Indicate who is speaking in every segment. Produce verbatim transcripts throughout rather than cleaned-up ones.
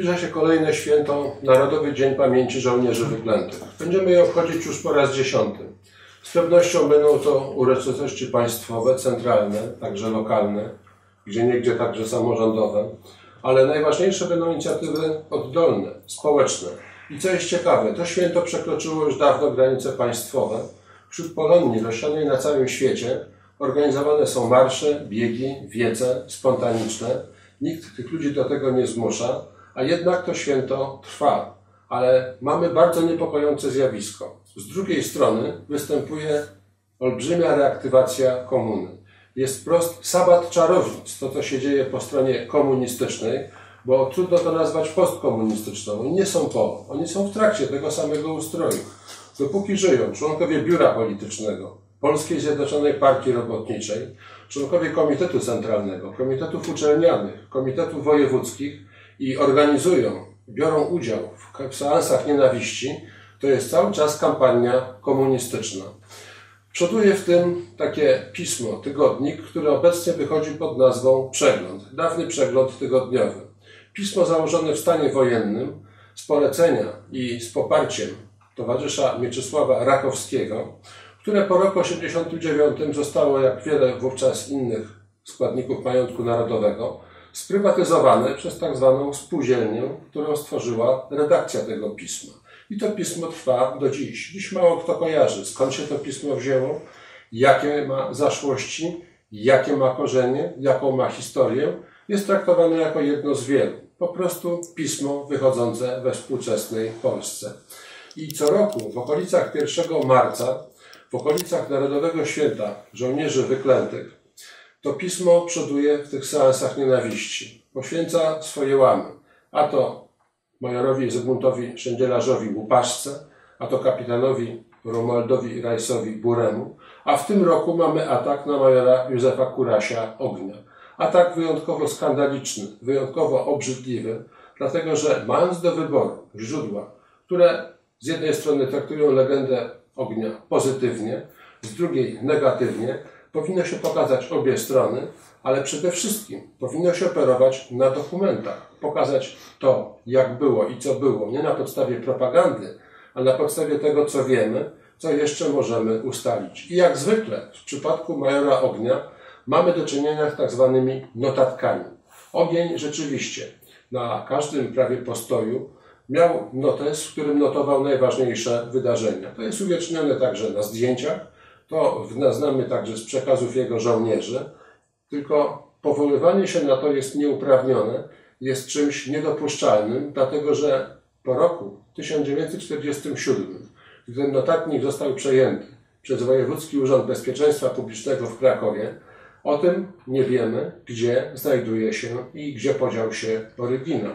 Speaker 1: Zbliża się kolejne święto, Narodowy Dzień Pamięci Żołnierzy Wyklętych. Będziemy je obchodzić już po raz dziesiąty. Z pewnością będą to uroczystości państwowe, centralne, także lokalne, gdzieniegdzie także samorządowe, ale najważniejsze będą inicjatywy oddolne, społeczne. I co jest ciekawe, to święto przekroczyło już dawno granice państwowe. Wśród Polonii rozsianej na całym świecie organizowane są marsze, biegi, wiece spontaniczne. Nikt tych ludzi do tego nie zmusza, a jednak to święto trwa. Ale mamy bardzo niepokojące zjawisko. Z drugiej strony występuje olbrzymia reaktywacja komuny. Jest wprost sabat czarownic, to co się dzieje po stronie komunistycznej, bo trudno to nazwać postkomunistyczną. Oni nie są po, oni są w trakcie tego samego ustroju. Dopóki żyją członkowie biura politycznego, Polskiej Zjednoczonej Partii Robotniczej, członkowie Komitetu Centralnego, Komitetów Uczelnianych, Komitetów Wojewódzkich i organizują, biorą udział w seansach nienawiści, to jest cały czas kampania komunistyczna. Przoduje w tym takie pismo, tygodnik, które obecnie wychodzi pod nazwą Przegląd, dawny Przegląd Tygodniowy. Pismo założone w stanie wojennym z polecenia i z poparciem towarzysza Mieczysława Rakowskiego, które po roku osiemdziesiątym dziewiątym zostało, jak wiele wówczas innych składników majątku narodowego, sprywatyzowane przez tak zwaną spółdzielnię, którą stworzyła redakcja tego pisma. I to pismo trwa do dziś. Dziś mało kto kojarzy, skąd się to pismo wzięło, jakie ma zaszłości, jakie ma korzenie, jaką ma historię. Jest traktowane jako jedno z wielu. Po prostu pismo wychodzące we współczesnej Polsce. I co roku w okolicach pierwszego marca, w okolicach Narodowego Święta Żołnierzy Wyklętych, to pismo przoduje w tych seansach nienawiści. Poświęca swoje łamy, a to majorowi Zygmuntowi Szendzielarzowi Łupaszce, a to kapitanowi Romualdowi Rajsowi Buremu, a w tym roku mamy atak na majora Józefa Kurasia Ognia. Atak wyjątkowo skandaliczny, wyjątkowo obrzydliwy, dlatego że mając do wyboru źródła, które z jednej strony traktują legendę ognia pozytywnie, z drugiej negatywnie, powinno się pokazać obie strony, ale przede wszystkim powinno się operować na dokumentach. Pokazać to, jak było i co było, nie na podstawie propagandy, a na podstawie tego, co wiemy, co jeszcze możemy ustalić. I jak zwykle w przypadku majora Ognia mamy do czynienia z tak zwanymi notatkami. Ogień rzeczywiście na każdym prawie postoju miał notes, w którym notował najważniejsze wydarzenia. To jest uwiecznione także na zdjęciach, to znamy także z przekazów jego żołnierzy, tylko powoływanie się na to jest nieuprawnione, jest czymś niedopuszczalnym, dlatego że po roku tysiąc dziewięćset czterdziestym siódmym, gdy ten notatnik został przejęty przez Wojewódzki Urząd Bezpieczeństwa Publicznego w Krakowie, o tym nie wiemy, gdzie znajduje się i gdzie podział się oryginał.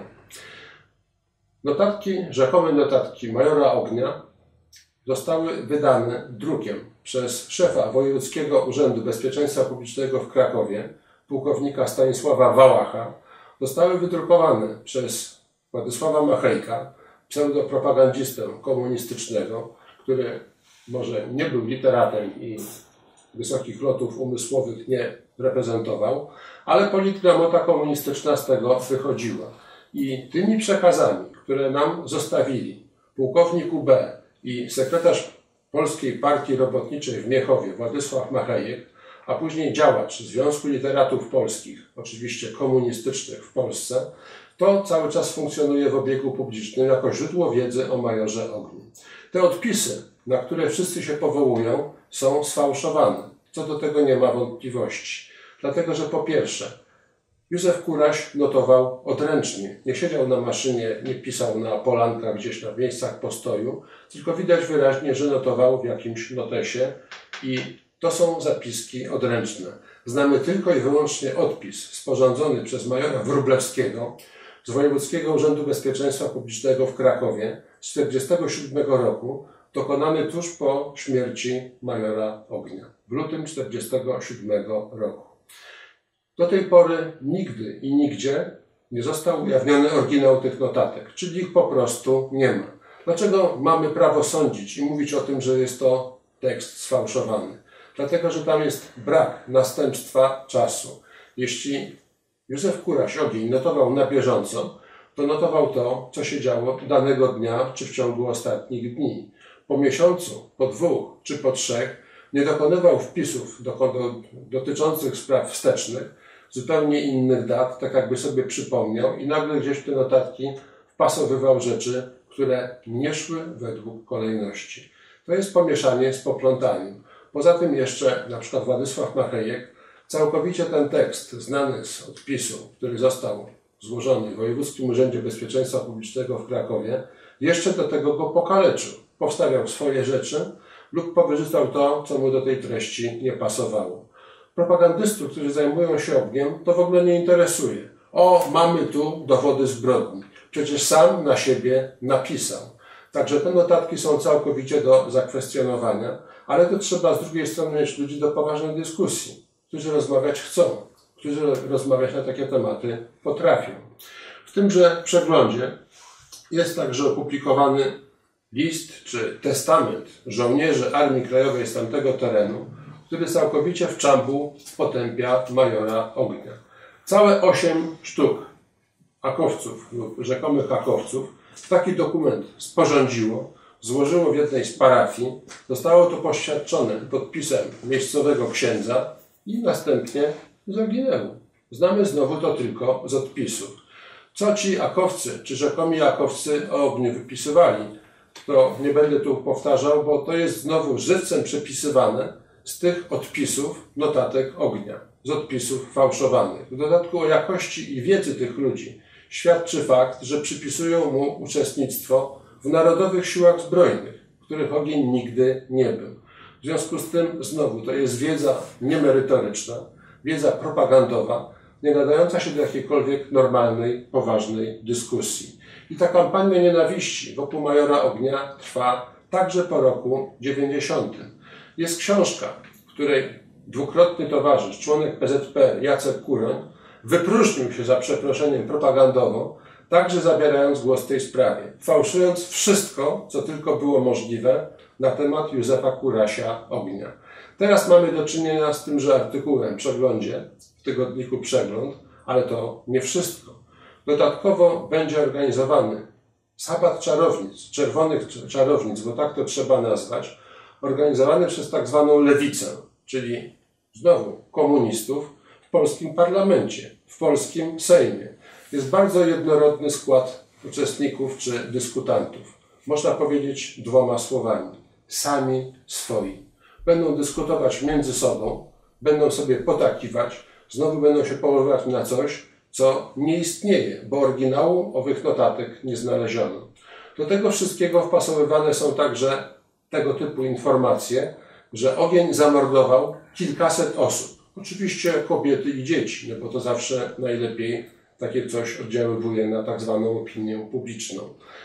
Speaker 1: Notatki, rzekome notatki majora Ognia zostały wydane drukiem przez szefa Wojewódzkiego Urzędu Bezpieczeństwa Publicznego w Krakowie, pułkownika Stanisława Wałacha. Zostały wydrukowane przez Władysława Machejka, pseudopropagandzistę komunistycznego, który może nie był literatem i wysokich lotów umysłowych nie reprezentował, ale politgramota komunistyczna z tego wychodziła. I tymi przekazami, które nam zostawili pułkownik U B i sekretarz Polskiej Partii Robotniczej w Miechowie, Władysław Machejek, a później działacz Związku Literatów Polskich, oczywiście komunistycznych w Polsce, to cały czas funkcjonuje w obiegu publicznym jako źródło wiedzy o majorze Ogniu. Te odpisy, na które wszyscy się powołują, są sfałszowane. Co do tego nie ma wątpliwości. Dlatego, że po pierwsze, Józef Kuraś notował odręcznie. Nie siedział na maszynie, nie pisał na polankach gdzieś na miejscach postoju, tylko widać wyraźnie, że notował w jakimś notesie i to są zapiski odręczne. Znamy tylko i wyłącznie odpis sporządzony przez majora Wróblewskiego z Wojewódzkiego Urzędu Bezpieczeństwa Publicznego w Krakowie z tysiąc dziewięćset czterdziestego siódmego roku, dokonany tuż po śmierci majora Ognia w lutym tysiąc dziewięćset czterdziestego siódmego roku. Do tej pory nigdy i nigdzie nie został ujawniony oryginał tych notatek, czyli ich po prostu nie ma. Dlaczego mamy prawo sądzić i mówić o tym, że jest to tekst sfałszowany? Dlatego, że tam jest brak następstwa czasu. Jeśli Józef Kuraś Ogień notował na bieżąco, to notował to, co się działo danego dnia czy w ciągu ostatnich dni. Po miesiącu, po dwóch czy po trzech nie dokonywał wpisów do, do, dotyczących spraw wstecznych, zupełnie innych dat, tak jakby sobie przypomniał i nagle gdzieś w te notatki wpasowywał rzeczy, które nie szły według kolejności. To jest pomieszanie z poplątaniem. Poza tym jeszcze na przykład Władysław Machejek całkowicie ten tekst znany z odpisu, który został złożony w Wojewódzkim Urzędzie Bezpieczeństwa Publicznego w Krakowie, jeszcze do tego go pokaleczył. Powstawiał swoje rzeczy lub powyrzucał to, co mu do tej treści nie pasowało. Propagandystów, którzy zajmują się ogniem, to w ogóle nie interesuje. O, mamy tu dowody zbrodni. Przecież sam na siebie napisał. Także te notatki są całkowicie do zakwestionowania, ale to trzeba z drugiej strony mieć ludzi do poważnej dyskusji, którzy rozmawiać chcą, którzy rozmawiać na takie tematy potrafią. W tymże przeglądzie jest także opublikowany list czy testament żołnierzy Armii Krajowej z tamtego terenu, który całkowicie w czambu potępia majora Ognia. Całe osiem sztuk akowców lub rzekomych akowców taki dokument sporządziło, złożyło w jednej z parafii, zostało to poświadczone podpisem miejscowego księdza i następnie zaginęło. Znamy znowu to tylko z odpisów. Co ci akowcy, czy rzekomi akowcy o ogniu wypisywali, to nie będę tu powtarzał, bo to jest znowu żywcem przepisywane z tych odpisów notatek ognia, z odpisów fałszowanych. W dodatku o jakości i wiedzy tych ludzi świadczy fakt, że przypisują mu uczestnictwo w Narodowych Siłach Zbrojnych, których ogień nigdy nie był. W związku z tym znowu to jest wiedza niemerytoryczna, wiedza propagandowa, nie nadająca się do jakiejkolwiek normalnej, poważnej dyskusji. I ta kampania nienawiści wokół majora Ognia trwa także po roku dziewięćdziesiątym. Jest książka, której dwukrotny towarzysz, członek P Z P Jacek Kuroń, wypróżnił się za przeproszeniem propagandowo, także zabierając głos w tej sprawie, fałszując wszystko, co tylko było możliwe na temat Józefa Kurasia Ognia. Teraz mamy do czynienia z tymże artykułem w przeglądzie, w tygodniku Przegląd, ale to nie wszystko. Dodatkowo będzie organizowany sabat czarownic, czerwonych czarownic, bo tak to trzeba nazwać, organizowany przez tak zwaną lewicę, czyli znowu komunistów w polskim parlamencie, w polskim Sejmie. Jest bardzo jednorodny skład uczestników czy dyskutantów. Można powiedzieć dwoma słowami. Sami swoi. Będą dyskutować między sobą, będą sobie potakiwać, znowu będą się powoływać na coś, co nie istnieje, bo oryginału owych notatek nie znaleziono. Do tego wszystkiego wpasowywane są także tego typu informacje, że ogień zamordował kilkaset osób. Oczywiście kobiety i dzieci, no bo to zawsze najlepiej takie coś oddziaływuje na tak zwaną opinię publiczną.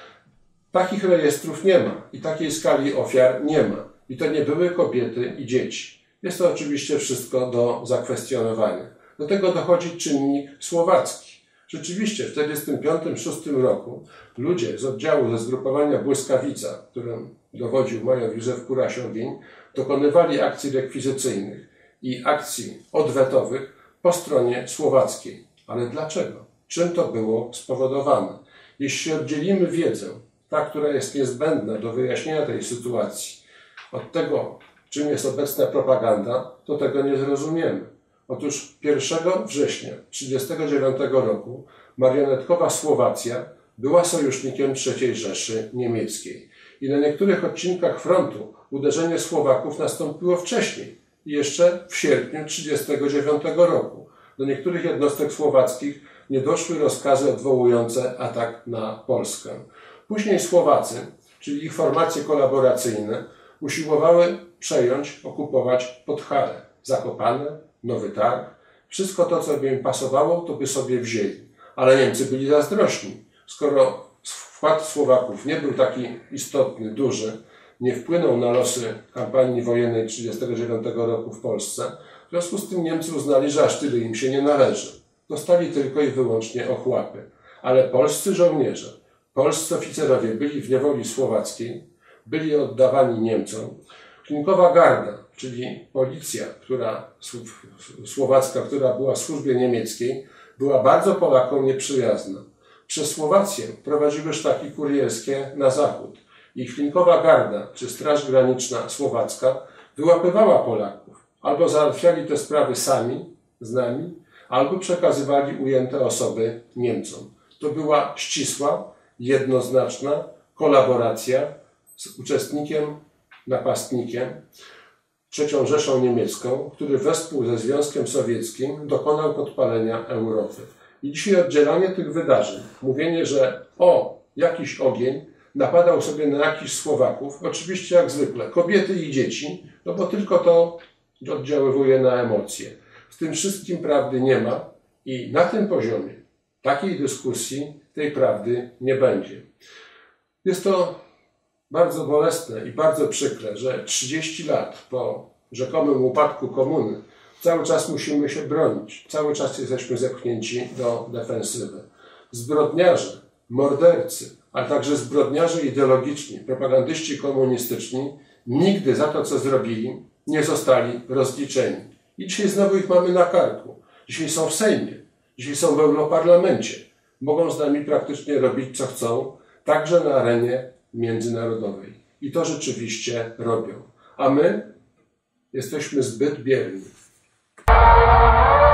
Speaker 1: Takich rejestrów nie ma i takiej skali ofiar nie ma. I to nie były kobiety i dzieci. Jest to oczywiście wszystko do zakwestionowania. Do tego dochodzi czynnik słowacki. Rzeczywiście w tysiąc dziewięćset czterdziestym piątym do tysiąc dziewięćset szóstym roku ludzie z oddziału ze zgrupowania Błyskawica, którym dowodził major Józef Kuraś-Ogień, dokonywali akcji rekwizycyjnych i akcji odwetowych po stronie słowackiej. Ale dlaczego? Czym to było spowodowane? Jeśli oddzielimy wiedzę, ta, która jest niezbędna do wyjaśnienia tej sytuacji, od tego, czym jest obecna propaganda, to tego nie zrozumiemy. Otóż pierwszego września tysiąc dziewięćset trzydziestego dziewiątego roku marionetkowa Słowacja była sojusznikiem trzeciej Rzeszy Niemieckiej. I na niektórych odcinkach frontu uderzenie Słowaków nastąpiło wcześniej, jeszcze w sierpniu tysiąc dziewięćset trzydziestego dziewiątego roku. Do niektórych jednostek słowackich nie doszły rozkazy odwołujące atak na Polskę. Później Słowacy, czyli ich formacje kolaboracyjne, usiłowały przejąć, okupować Podhale, Zakopane, Nowy Targ. Wszystko to, co by im pasowało, to by sobie wzięli. Ale Niemcy byli zazdrośni. Skoro wkład Słowaków nie był taki istotny, duży, nie wpłynął na losy kampanii wojennej tysiąc dziewięćset trzydziestego dziewiątego roku w Polsce, w związku z tym Niemcy uznali, że aż tyle im się nie należy. Dostali tylko i wyłącznie ochłapy. Ale polscy żołnierze, polscy oficerowie byli w niewoli słowackiej, byli oddawani Niemcom. Klinkowa Garda, czyli policja, która, słowacka, która była w służbie niemieckiej, była bardzo Polakom nieprzyjazna. Przez Słowację prowadziły szlaki kurierskie na zachód. Ich Linkowa Garda czy Straż Graniczna Słowacka wyłapywała Polaków. Albo załatwiali te sprawy sami z nami, albo przekazywali ujęte osoby Niemcom. To była ścisła, jednoznaczna kolaboracja z uczestnikiem, napastnikiem, trzecią Rzeszą Niemiecką, który wespół ze Związkiem Sowieckim dokonał podpalenia Europy. I dzisiaj oddzielanie tych wydarzeń, mówienie, że o, jakiś ogień napadał sobie na jakichś Słowaków, oczywiście jak zwykle, kobiety i dzieci, no bo tylko to oddziaływuje na emocje. W tym wszystkim prawdy nie ma i na tym poziomie takiej dyskusji tej prawdy nie będzie. Jest to bardzo bolesne i bardzo przykre, że trzydzieści lat po rzekomym upadku komuny cały czas musimy się bronić, cały czas jesteśmy zepchnięci do defensywy. Zbrodniarze, mordercy, ale także zbrodniarze ideologiczni, propagandyści komunistyczni nigdy za to, co zrobili, nie zostali rozliczeni. I dzisiaj znowu ich mamy na karku. Dzisiaj są w Sejmie, dzisiaj są w Europarlamencie. Mogą z nami praktycznie robić, co chcą, także na arenie międzynarodowej. I to rzeczywiście robią. A my jesteśmy zbyt bierni.